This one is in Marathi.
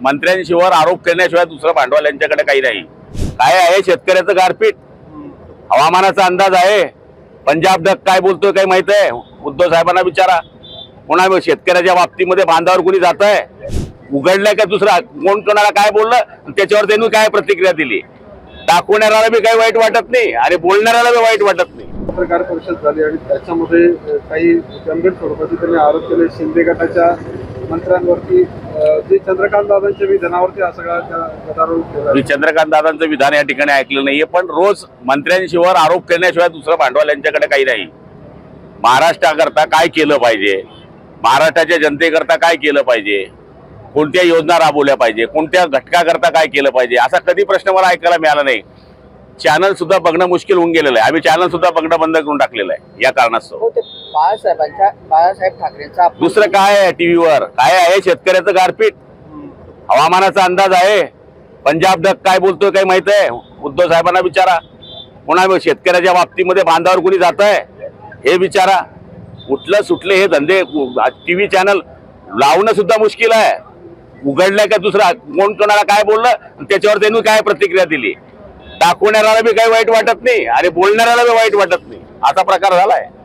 मंत्र्यांशिवाय आरोप करण्याशिवाय दुसरं भांडवल यांच्याकडे काही नाही। काय आहे शेतकऱ्याचं गारपीट, हवामानाचा अंदाज आहे। पंजाब डक काय बोलतोय काही माहित आहे? उद्धव साहेबांना विचारा। पुन्हा शेतकऱ्याच्या बाबतीमध्ये बांधावर कोणी जात आहे? उघडलंय का दुसरा कोण कोणाला काय बोललं त्याच्यावर त्यांनी काय प्रतिक्रिया दिली? दाखवणाऱ्याला बी काही वाईट वाटत नाही आणि बोलणाऱ्याला बी वाईट वाटत नाही। पत्रकार परिषद झाली आणि त्याच्यामध्ये काही गंभीर स्वरूपाचे त्यांनी आरोप केले शिंदे गटाच्या मंत्र्यांवरती, जे चंद्रकांत दादांच्या विधानावरती हा सगळा गदारोळ केला। मी चंद्रकांत दादांचं विधान या ठिकाणी ऐकलं नाहीये, पण रोज मंत्र्यांशिवाय आरोप करण्याशिवाय दुसरं भांडवल यांच्याकडे काही नाही। महाराष्ट्राकरता काय केलं पाहिजे, महाराष्ट्राच्या जनतेकरता काय केलं पाहिजे, कोणत्या योजना राबवल्या पाहिजे, कोणत्या घटकाकरता काय केलं पाहिजे, असा कधी प्रश्न मला ऐकायला मिळाला नाही। चॅनल सुद्धा बघणं मुश्किल होऊन गेलेलं आहे। आम्ही चॅनल सुद्धा बघणं बंद करून टाकलेलं आहे या कारणास्तव। बाळासाहेब ठाकरेंचा दुसरं काय आहे टीव्हीवर? काय आहे शेतकऱ्याचं गारपीट, हवामानाचा अंदाज आहे। पंजाब डक काय बोलतोय काही माहित आहे? उद्धव साहेबांना विचारा। पुन्हा शेतकऱ्याच्या बाबतीमध्ये बांधावर कोणी जात आहे हे विचारा। उठलं सुटले हे धंदे टीव्ही चॅनल लावणं सुद्धा मुश्किल आहे। उघडलंय का दुसरा कोण कोणाला काय बोललं त्याच्यावर त्यांनी काय प्रतिक्रिया दिली? दाखवणाऱ्याला बी काही वाईट वाटत नाही आणि बोलणाऱ्याला बी वाईट वाटत नाही, असा प्रकार झालाय।